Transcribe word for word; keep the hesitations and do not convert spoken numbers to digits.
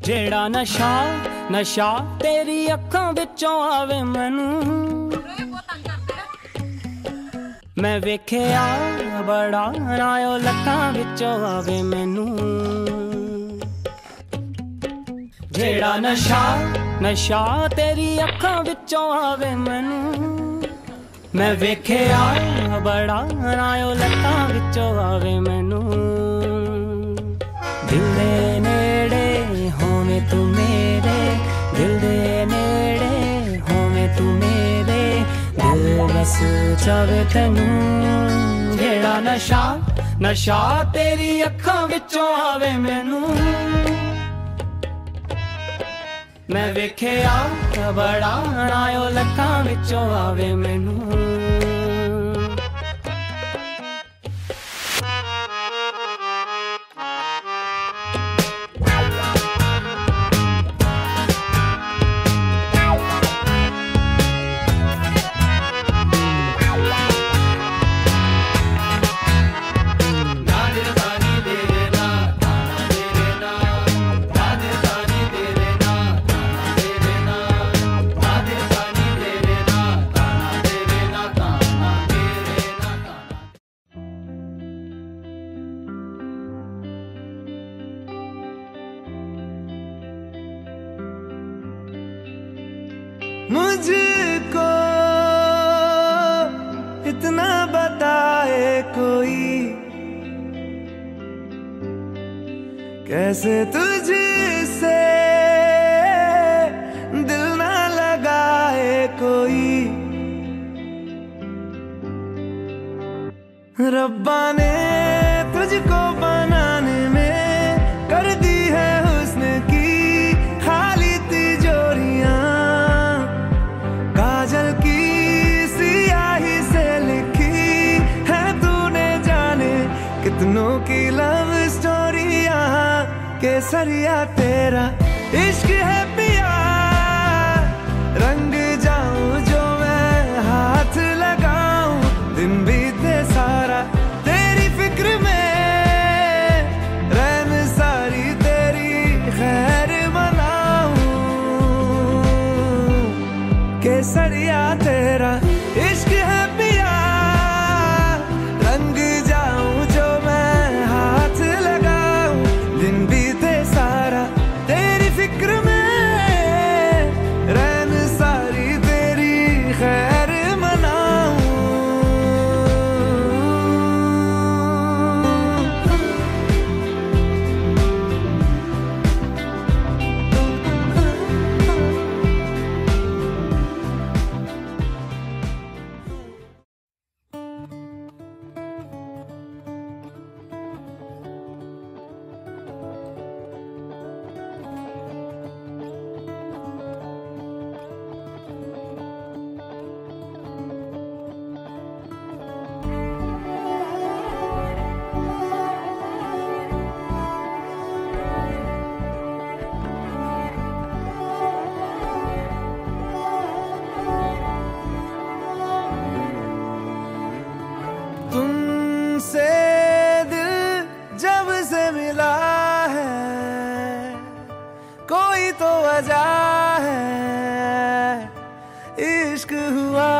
जेड़ा नशा नशा तेरी अखां विचों आवे मैनू मैं वेख्या बड़ा नायो लखां विचों आवे मैनू जेड़ा नशा नशा तेरी अखां विचों आवे मैनू मैं वेख्या बड़ा नायो लखां विचों आवे मैनू दिल दे नेड़े होवे तू मेरे दिल दे नेड़े होवे तू मेरे दिल बस चावे तैनू जेड़ा नशा नशा तेरी अखां विचों आवे मैनू मैं वेख्या बड़ा नायो लखां विचों आवे मैनू मुझको इतना बताए कोई कैसे तुझसे दिल ना लगाए कोई रब्बा ने तुझको बनाने में कर दी है हुस्न की खाली तिजोरियां काजल की सियाही से लिखी है तूने जाने कितनों की लव स्टोरियां केसरिया तेरा इश्क है पिया रंग जाऊं जो मैं हाथ लगाऊं दिन बीते सारा तेरी फिक्र में रैन सारी तेरी खैर मनाऊं केसरिया तेरा इश्क है पिया रंग जाऊं जो मैं हाथ लगाऊं दिन बीते सारा तेरी फिक्र में रैन सारी तेरी खैर मनाऊं तुमसे दिल जब से मिला है कोई तो वजह है इश्क हुआ